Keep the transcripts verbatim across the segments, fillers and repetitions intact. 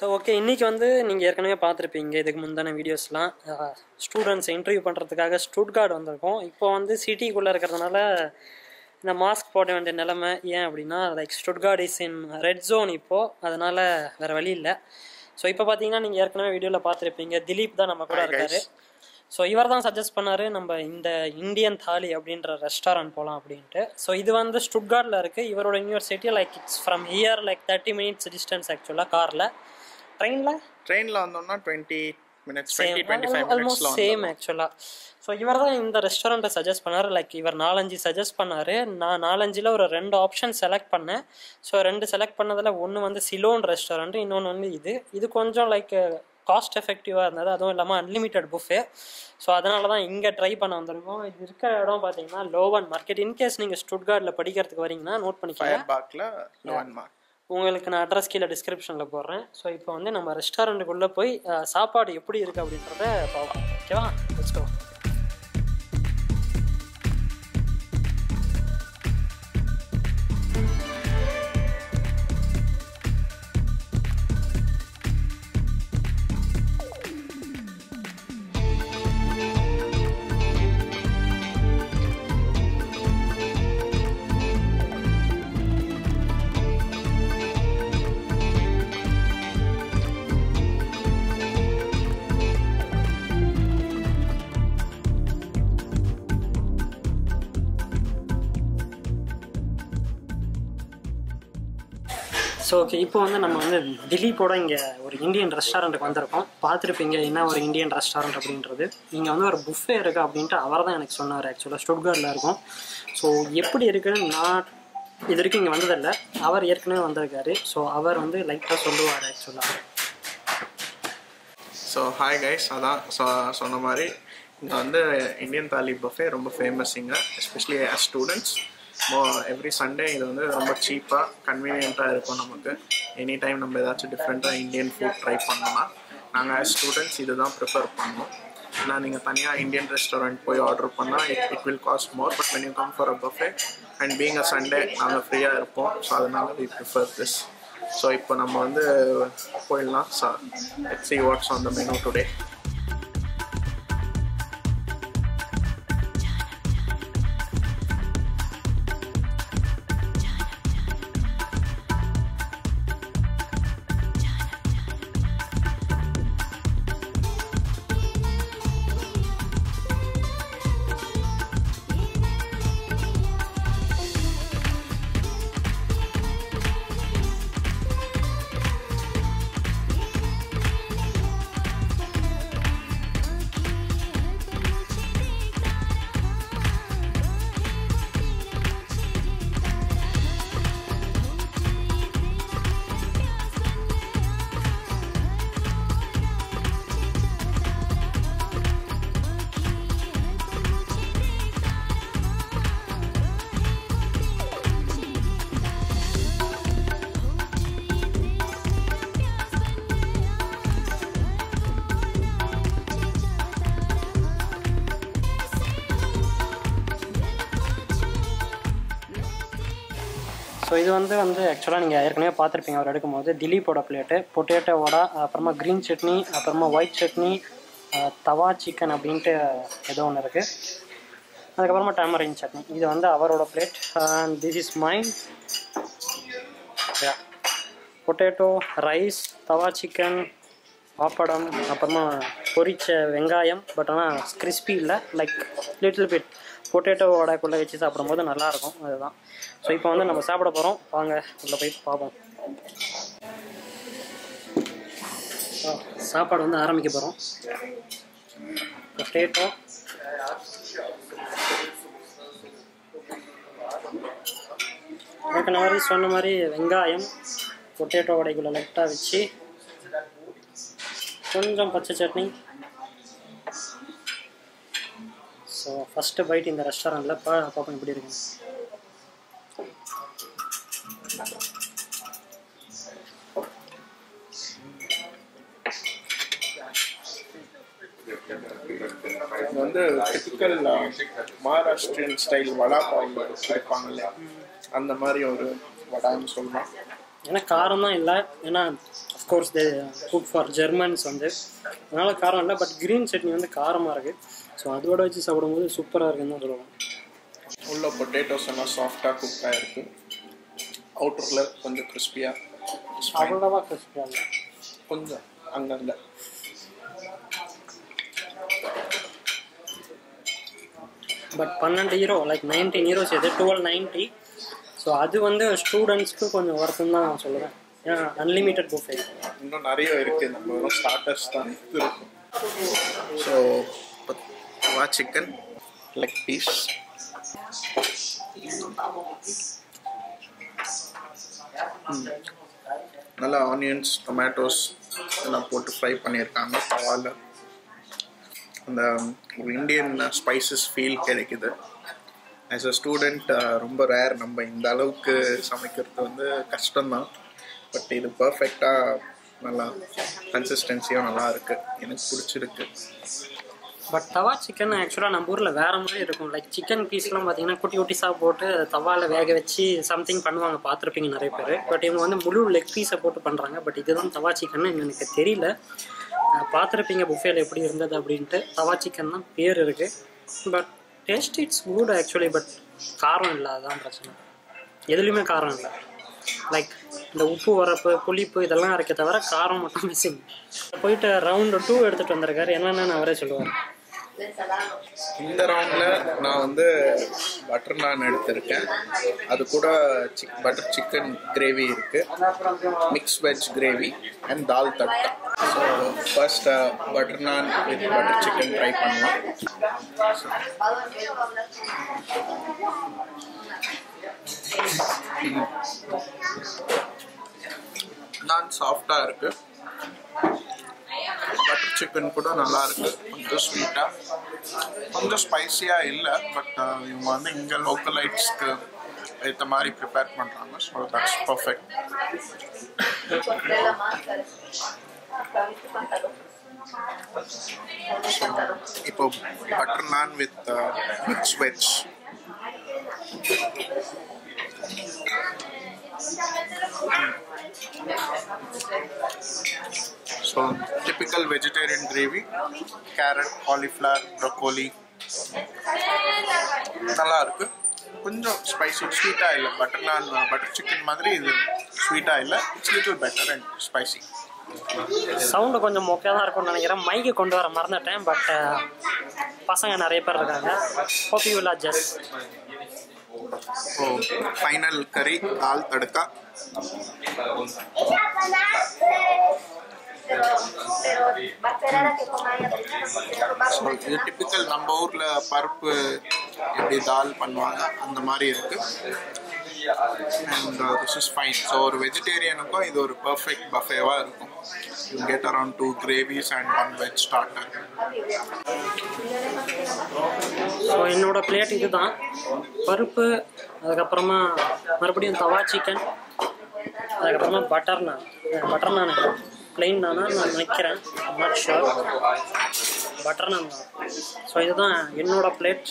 So okay, இன்றைக்கி வந்து நீங்கள் ஏற்கனவே பார்த்துருப்பீங்க இதுக்கு முந்தான வீடியோஸ்லாம். ஸ்டூடெண்ட்ஸ் இன்டர்வியூ பண்ணுறதுக்காக ஸ்டூட்கார்ட் வந்திருக்கோம். இப்போ வந்து சிட்டிக்குள்ளே இருக்கிறதுனால இந்த மாஸ்க் போட வேண்டிய நிலைமை. ஏன் அப்படின்னா like Stuttgart is in red zone இப்போது, அதனால் வேறு வழி இல்லை. ஸோ இப்போ பார்த்தீங்கன்னா நீங்கள் ஏற்கனவே வீடியோவில் பார்த்துருப்பீங்க, திலீப் தான் நம்ம கூட இருக்கார். ஸோ இவர் தான் சஜஸ்ட் பண்ணார் நம்ம இந்த இந்தியன் தாலி அப்படின்ற ரெஸ்டாரண்ட் போகலாம் அப்படின்ட்டு. ஸோ இது வந்து ஸ்டுட்கார்ட்டில் இருக்குது. இவரோட university like it's from here like thirty minutes distance ஆக்சுவலாக. காரில் ட்ரெயினில் ட்ரெயினில் வந்தோம்னா twenty minutes twenty twenty five almost same ஆக்சுவலாக. ஸோ இவர் தான் இந்த ரெஸ்டாரண்ட்டை சஜஸ்ட் பண்ணார். லைக் இவர் நாலஞ்சு சஜஸ்ட் பண்ணார். நான் நாலஞ்சில் ஒரு ரெண்டு ஆப்ஷன் செலக்ட் பண்ணேன். ஸோ ரெண்டு செலக்ட் பண்ணதில் ஒன்று வந்து சிலோன் ரெஸ்டாரண்ட், இன்னொன்று வந்து இது இது கொஞ்சம் லைக் காஸ்ட் எஃபெக்டிவாக இருந்தது. அதுவும் இல்லாமல் அன்லிமிட்டட் புஃபே. ஸோ அதனால தான் இங்கே ட்ரை பண்ண வந்திருக்கோம். இது இருக்கிற இடம் பார்த்தீங்கன்னா லோவன் மார்க்கெட். இன்கேஸ் நீங்கள் ஸ்டுட்கார்ட்டில் படிக்கிறதுக்கு வரீங்கன்னா நோட் பண்ணிக்கலாம். உங்களுக்கு நான் அட்ரஸ் கீழே டிஸ்கிரிப்ஷனில் போடுறேன். ஸோ இப்போ வந்து நம்ம ரெஸ்டாரண்ட்டுக்குள்ளே போய் சாப்பாடு எப்படி இருக்குது அப்படின்றத பார்க்கலாம். ஓகேவா, லெட்ஸ் கோ. ஸோ ஓகே, இப்போ வந்து நம்ம வந்து திலீப்போட இங்கே ஒரு இந்தியன் ரெஸ்டாரண்ட்டுக்கு வந்திருக்கோம். பார்த்துருப்பீங்க என்ன ஒரு இந்தியன் ரெஸ்டாரண்ட் அப்படின்றது. இங்கே வந்து ஒரு புஃபே இருக்குது அப்படின்ட்டு அவர் தான் எனக்கு சொன்னார். ஆக்சுவலாக ஸ்டுட்கார்ட்டில் இருக்கும். ஸோ எப்படி இருக்குன்னு நான் இது வரைக்கும் இங்கே வந்ததில்லை. அவர் ஏற்கனவே வந்திருக்காரு. ஸோ அவர் வந்து லைட்டாக சொல்லுவார் ஆக்சுவலாக. ஸோ ஹாய் கைஸ், அதான் ஸோ சொன்ன மாதிரி இங்கே வந்து இந்தியன் தாலி புஃபே ரொம்ப ஃபேமஸ் இங்கே, எஸ்பெஷலி ஆஸ் ஸ்டூடெண்ட்ஸ். மோ எவ்ரி சண்டே இது வந்து ரொம்ப சீப்பாக கன்வீனியண்ட்டாக இருக்கும் நமக்கு. எனி டைம் நம்ம ஏதாச்சும் டிஃப்ரெண்ட்டாக இந்தியன் ஃபுட் ட்ரை பண்ணோம்னா நாங்கள் ஆஸ் ஸ்டூடெண்ட்ஸ் இது தான் ப்ரிஃபர் பண்ணோம். ஏன்னா நீங்கள் தனியாக இந்தியன் ரெஸ்டாரண்ட் போய் ஆர்டர் பண்ணால் it it will cost more. But when you come for a buffet and being a Sunday நாங்கள் ஃப்ரீயாக இருப்போம். ஸோ அதனால வி ப்ரிஃபர் திஸ். ஸோ இப்போ நம்ம வந்து போயிடலாம். So let's see what's on the menu today. So இது வந்து வந்து ஆக்சுவலாக நீங்கள் ஏற்கனவே பார்த்துருப்பீங்க அவர் எடுக்கும்போது. திலீப்போட பிளேட்டு பொட்டேட்டோ வடை, அப்புறமா க்ரீன் சட்னி, அப்புறமா ஒயிட் சட்னி, தவா சிக்கன் அப்படின்ட்டு ஏதோ ஒன்று இருக்குது. அதுக்கப்புறமா டேமரின் சட்னி. இது வந்து அவரோட plate. And this is mine. Potato, rice, tawa chicken, papadam, அப்புறமா பொரிச்ச வெங்காயம். பட் ஆனால் கிறிஸ்பி இல்லை, லைக் லிட்டில் பிட் பொட்டேட்டோ வடைக்குள்ளே வச்சு சாப்பிடும்போது நல்லாயிருக்கும். அதுதான். ஸோ இப்போ வந்து நம்ம சாப்பிட போகிறோம். வாங்க உள்ளே போய் பார்ப்போம். சாப்பாடு வந்து ஆரம்பிக்க போகிறோம். பொட்டேட்டோ, ஏற்கனவே மாதிரி சொன்ன மாதிரி வெங்காயம் பொட்டேட்டோ வடைக்குள்ளே லைட்டாக வச்சு கொஞ்சம் பச்சை சட்னி. ஸோ ஃபஸ்ட்டு பைட் இந்த ரெஸ்டாரண்ட்டில் பா பார்ப்போம் எப்படி இருக்குங்க. இது வந்து டிபிக்கல் மகாராஷ்டிரியன் ஸ்டைல் வடா பாவ் கொடுப்பாங்கல்ல, அந்த மாதிரி ஒரு வடான்னு சொல்லலாம். ஏன்னா காரம் தான் இல்லை. ஏன்னா of course they cook for Germans வந்து, அதனால் காரம் இல்லை. பட் க்ரீன் சட்னி வந்து காரமாக இருக்குது. ஸோ அதோட வச்சு சாப்பிடும்போது சூப்பராக இருக்குன்னு தான் சொல்லுவாங்க. உள்ள பொட்டேட்டோஸ் எல்லாம் சாஃப்டாக குக் ஆகிருக்கு. அவுட்டரில் கொஞ்சம் கிறிஸ்பியாக, அவ்வளோவா கிறிஸ்பியாக இல்லை, கொஞ்சம் அங்கங்கே. பட் பன்னெண்டு ஹீரோ லைக் நைன்டீன் ஹீரோஸ் எது டுவெல் நைன்ட்டி. ஸோ அது வந்து ஸ்டூடெண்ட்ஸ்க்கு கொஞ்சம் வருத்தம் தான் நான் சொல்லுவேன். ஏன்னா அன்லிமிட்டட் புஃபே இன்னும் நிறைய இருக்குது, நம்ம வெறும் ஸ்டார்டர்ஸ் தான் இருக்கும். ஸோ வா சிக்கன் லெக் பீஸ், நல்லா ஆனியன்ஸ் டொமேட்டோஸ் எல்லாம் போட்டு ஃப்ரை பண்ணியிருக்காங்க தவாவில். அந்த ஒரு இந்தியன் ஸ்பைசஸ் ஃபீல் கிடைக்குது. ஆஸ் அ ஸ்டூடெண்ட் ரொம்ப ரேர், நம்ம இந்த அளவுக்கு சமைக்கிறது வந்து கஷ்டம்தான். பட் இது பர்ஃபெக்டாக நல்லா கன்சிஸ்டன்சியாக நல்லா இருக்குது, எனக்கு பிடிச்சிருக்கு. பட் தவா சிக்கன் ஆக்சுவலாக நம்ம ஊரில் வேறு மாதிரி இருக்கும். லைக் சிக்கன் பீஸ்லாம் பார்த்தீங்கன்னா குட்டி குட்டிஸாக போட்டு தவாவில் வேக வச்சு சம்திங் பண்ணுவாங்க, பார்த்துருப்பீங்க நிறைய பேர். பட் இவங்க வந்து முழு லெக் பீஸை போட்டு பண்ணுறாங்க. பட் இதுதான் தவா சிக்கன் எனக்கு தெரியல, பார்த்துருப்பீங்க புஃபேல எப்படி இருந்தது அப்படின்ட்டு. தவா சிக்கன் தான் பேர் இருக்குது. But taste it's good actually. But காரம் இல்லை, அதுதான் பிரச்சனை. எதுலேயுமே காரம் இல்லை. லைக் இந்த உப்பு உரப்பு புளிப்பு இதெல்லாம் இருக்க தவிர காரம் மட்டும் மிஸ்ஸிங். போயிட்டு ரவுண்டு டூ எடுத்துகிட்டு வந்திருக்காரு. என்னென்னு அவரே சொல்லுவார். இந்த ரவுண்டில் நான் வந்து பட்டர் நான் எடுத்திருக்கேன். அது கூட சிக் பட்டர் சிக்கன் கிரேவி இருக்குது, mix veg gravy and dal tadka. So first butter naan with butter chicken try பண்ணலாம். நான் சாஃப்டாக இருக்குது. பட்டர் சிக்கன் கூட நல்லா இருக்கு, கொஞ்சம் ஸ்வீட்டாக, கொஞ்சம் ஸ்பைஸியாக இல்லை. பட் இவங்க வந்து இங்கே லோக்கலைட்ஸ்க்கு ஏற்ற மாதிரி ப்ரிப்பேர் பண்ணுறாங்க. So that's perfect. இப்போ butter naan with mix veg. So typical vegetarian gravy, carrot, cauliflower, broccoli. நல்லா இருக்கு. கொஞ்சம் ஸ்பைசி, ஸ்வீட்டாக இல்லை. பட்டர் நான் பட்டர் சிக்கன் மாதிரி இது ஸ்வீட்டாக இல்லை. It's little better and spicy. Sound கொஞ்சம் மொக்கையாக தான் இருக்கும்னு நினைக்கிறேன். மைக்கு கொண்டு வர மறந்துட்டேன். பட் பசங்க நிறைய பேர் இருக்காங்க. Hope you will adjust. So final கறி தால் தடுக்கா. ஸோ இது டிப்பிக்கல் நம்ம ஊரில் பருப்பு எப்படி தால் பண்ணுவாங்க அந்த மாதிரி இருக்கு. And this is fine. So ஒரு வெஜிடேரியனுக்கும் இது ஒரு பர்ஃபெக்ட் பஃபேவாக இருக்கும். You get around two gravies and one veg starter. So என்னோட பிளேட் இது தான். பருப்பு, அதுக்கப்புறமா மறுபடியும் தவா சிக்கன், அதுக்கப்புறமா பட்டர் நான். பட்டர் நான் பிளெயின் நானா நான் நினைக்கிறேன், நாட் ஷுர். பட்டர் நான் தான். ஸோ இதுதான் என்னோட பிளேட்.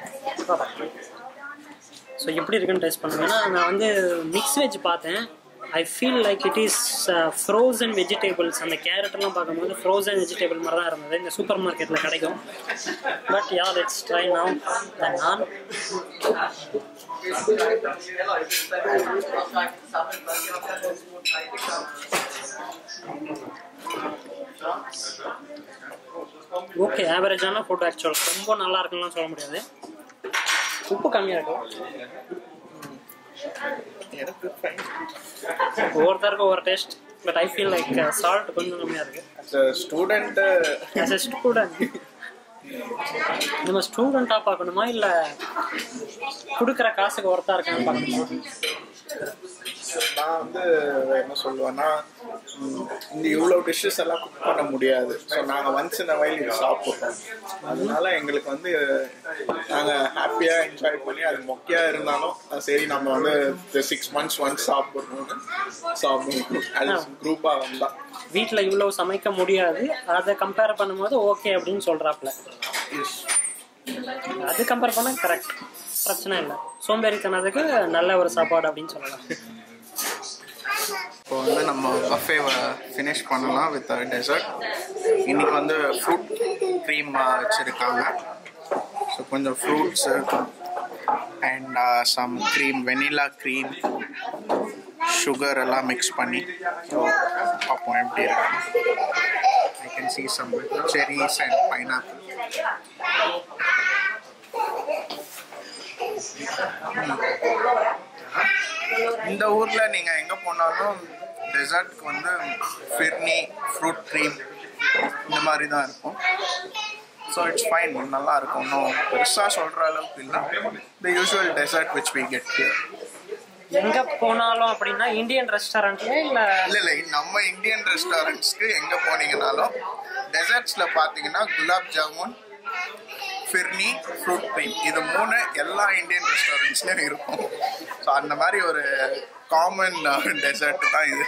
ஸோ எப்படி இருக்குன்னு டேஸ்ட் பண்ணுவேன். ஏன்னா நான் வந்து மிக்ஸ் வெஜ் பார்த்தேன். I feel like it is frozen vegetables. அந்த கேரட்லாம் பார்க்கும்போது ஃப்ரோசன் வெஜிடேபிள் மாதிரி தான் இருந்தது. இந்த சூப்பர் மார்க்கெட்டில் கிடைக்கும். But ya let's try now the naan. Okay, ஆவரேஜான ஃபுட் ஆக்சுவல். ரொம்ப நல்லா இருக்குன்னு சொல்ல முடியாது. உப்பு கம்மியாக இருக்கும். ஒவ்வொருத்தருக்கும் ஒவ்வொரு taste. But I feel like salt கொஞ்சம் கம்மியாக இருக்குது. As a student as a student நம்ம ஸ்டூடெண்ட்டாக பார்க்கணுமா இல்லை கொடுக்குற காசுக்கு ஒர்த்தாக இருக்கான்னு பார்க்கணுமா? நான் வந்து என்ன சொல்லுவேன்னா, இந்த இவ்வளோ டிஷ்ஷஸ் எல்லாம் குக் பண்ண முடியாது. ஸோ நாங்கள் ஒன்ஸ் இந்த வயல் இது சாப்பிட்றோம். அதனால எங்களுக்கு வந்து நாங்கள் ஹாப்பியாக என்ஜாய் பண்ணி அது மொக்கையாக இருந்தாலும் சரி நம்ம வந்து சிக்ஸ் மந்த்ஸ் ஒன்ஸ் சாப்பிட்றோம்னு சாப்பிடுவோம். அது குரூப்பாக வந்தால். வீட்டில் இவ்வளோ சமைக்க முடியாது, அதை கம்பேர் பண்ணும்போது ஓகே அப்படின்னு சொல்கிறாப்புல. அது கம்பேர் பண்ணால் கரெக்ட், பிரச்சனை இல்லை. சோம்பேறித்தனத்துக்கு நல்ல ஒரு சாப்பாடு அப்படின்னு சொல்லலாம். இப்போ இப்போ வந்து நம்ம பஃபேவை ஃபினிஷ் பண்ணலாம் வித் டெசர்ட். இன்றைக்கி வந்து ஃப்ரூட் க்ரீம் வச்சுருக்காங்க. ஸோ கொஞ்சம் fruits and some cream, vanilla cream, sugar எல்லாம் மிக்ஸ் பண்ணி ஸோ பார்ப்போம் எப்படி இருக்கு. I can see some cherries and pineapple. இந்த ஊரில் நீங்கள் எங்கே போனாலும் டெசர்ட்க்கு வந்து ஃபிர்னி, ஃப்ரூட் க்ரீம் இந்த மாதிரி தான் இருக்கும். ஸோ இட்ஸ் ஃபைன், நல்லா இருக்கும். இன்னும் பெருசாக சொல்கிற அளவுக்கு இல்லை. The usual dessert which we get here. எங்கே போனாலும் அப்படின்னா இந்தியன் ரெஸ்டாரண்ட்ல இல்லை இல்லை இல்லை நம்ம இந்தியன் ரெஸ்டாரண்ட்ஸ்க்கு எங்கே போனீங்கனாலும் டெசர்ட்ஸில் பார்த்தீங்கன்னா குலாப் ஜாமுன், ஃபிர்னி, ஃப்ரூட் க்ரீம் இது மூணு எல்லா இந்தியன் ரெஸ்டாரண்ட்ஸ்லையும் இருக்கும். ஸோ அந்த மாதிரி ஒரு காமன் டெசர்ட் தான் இது.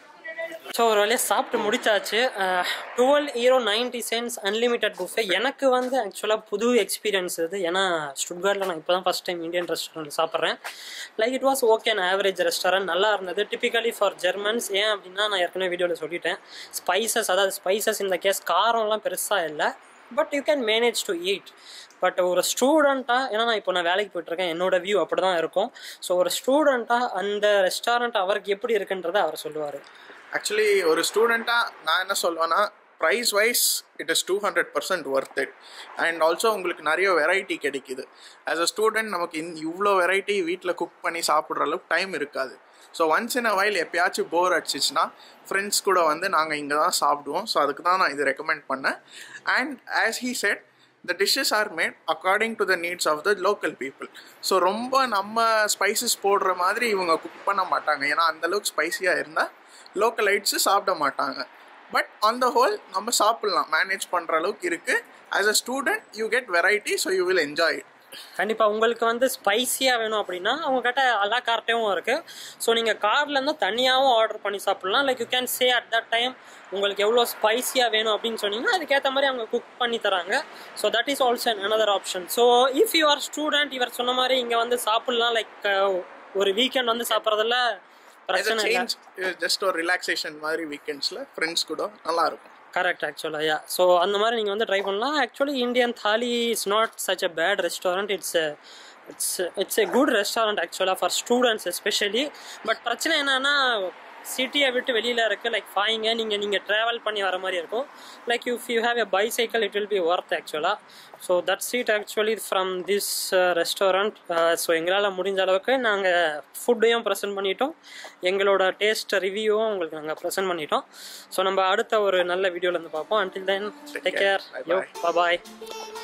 ஸோ ஒரு வழியாக சாப்பிட்டு முடிச்சாச்சு. Twelve euro ninety cents unlimited buffet. எனக்கு வந்து ஆக்சுவலாக புது எக்ஸ்பீரியன்ஸ் இது. ஏன்னா ஸ்டுட்கார்ட்டில் நான் இப்போ தான் ஃபஸ்ட் டைம் இந்தியன் ரெஸ்டாரண்ட் சாப்பிட்றேன். Like it was okay, an average restaurant, நல்லா இருந்தது. Typically for Germans. ஏன் அப்படின்னா நான் ஏற்கனவே வீடியோவில் சொல்லிட்டேன், ஸ்பைசஸ், அதாவது ஸ்பைசஸ் இந்த கேஸ் காரம்லாம் பெருசாக இல்லை, but you can manage to eat. But ஒரு ஸ்டூடெண்ட்டாக, ஏன்னா நான் இப்போ நான் வேலைக்கு போயிட்டுருக்கேன், என்னோடய வியூ அப்படி தான் இருக்கும். ஸோ ஒரு ஸ்டூடெண்ட்டாக அந்த ரெஸ்டாரண்ட் அவருக்கு எப்படி இருக்குன்றதை அவர் சொல்லுவார். ஆக்சுவலி ஒரு ஸ்டூடெண்ட்டாக நான் என்ன சொல்லுவேன்னா, price wise it is two hundred percent worth it. And also உங்களுக்கு நிறைய வெரைட்டி கிடைக்குது. ஆஸ் அ ஸ்டூடெண்ட் நமக்கு இந் இவ்வளோ வெரைட்டி வீட்டில் குக் பண்ணி சாப்பிட்ற அளவுக்கு டைம் இருக்காது. So once in a while எப்பயாச்சும் போர் அடிச்சிச்சுன்னா ஃப்ரெண்ட்ஸ் கூட வந்து நாங்கள் இங்கே தான் சாப்பிடுவோம். ஸோ அதுக்கு தான் நான் இது ரெக்கமெண்ட் பண்ணேன். And as he said, the dishes are made according to the needs of the local people. So ரொம்ப நம்ம ஸ்பைசஸ் போடுற மாதிரி இவங்க குக் பண்ண மாட்டாங்க. ஏன்னா அந்தளவுக்கு ஸ்பைஸியாக இருந்தால் லோக்கலைட்ஸு சாப்பிட மாட்டாங்க. பட் ஆன் த ஹோல் நம்ம சாப்பிட்லாம், மேனேஜ் பண்ணுற அளவுக்கு இருக்குது. As a student you get variety, so you will enjoy it. கண்டிப்பாக உங்களுக்கு வந்து ஸ்பைஸியாக வேணும் அப்படின்னா அவங்கக்கிட்ட எல்லா கார்ட்டையும் இருக்குது. ஸோ நீங்கள் கார்ட்லேருந்து தனியாகவும் ஆர்டர் பண்ணி சாப்பிட்லாம். Like you can say at that time உங்களுக்கு எவ்வளோ ஸ்பைஸியாக வேணும் அப்படின்னு சொன்னீங்கன்னா அதுக்கேற்ற மாதிரி அவங்க குக் பண்ணி தராங்க. So that is also another option. So if you are student, இவர் சொன்ன மாதிரி இங்கே வந்து சாப்பிட்லாம். லைக் ஒரு வீக்கெண்ட் வந்து சாப்பிட்றதுல பிரச்சனை இல்லை, ஜஸ்ட் ஒரு ரிலாக்ஸேஷன் மாதிரி வீக்கெண்ட்ஸில் ஃப்ரெண்ட்ஸ் கூட நல்லாயிருக்கும். கரெக்ட். ஆக்சுவலாக யா ஸோ அந்த மாதிரி நீங்கள் வந்து ட்ரை பண்ணலாம். Actually Indian Thali is not such a bad restaurant. It's it's it's a good restaurant ஆக்சுவலாக ஃபார் ஸ்டூடெண்ட்ஸ் எஸ்பெஷலி. பட் பிரச்சனை என்னென்னா சிட்டியை விட்டு வெளியில் இருக்குது. லைக் ஃபாயிங்க நீங்கள் நீங்கள் ட்ராவல் பண்ணி வர மாதிரி இருக்கும். Like if you have a bicycle it will be worth ஆக்சுவலாக. So that's it actually from this restaurant. So எங்களால் முடிஞ்ச அளவுக்கு நாங்கள் ஃபுட்டையும் ப்ரெசென்ட் பண்ணிட்டோம், எங்களோட டேஸ்ட் ரிவ்யூவும் உங்களுக்கு நாங்கள் ப்ரெசென்ட் பண்ணிட்டோம். ஸோ நம்ம அடுத்த ஒரு நல்ல வீடியோவில் வந்து பார்ப்போம். Until then take care, yo, பாய்.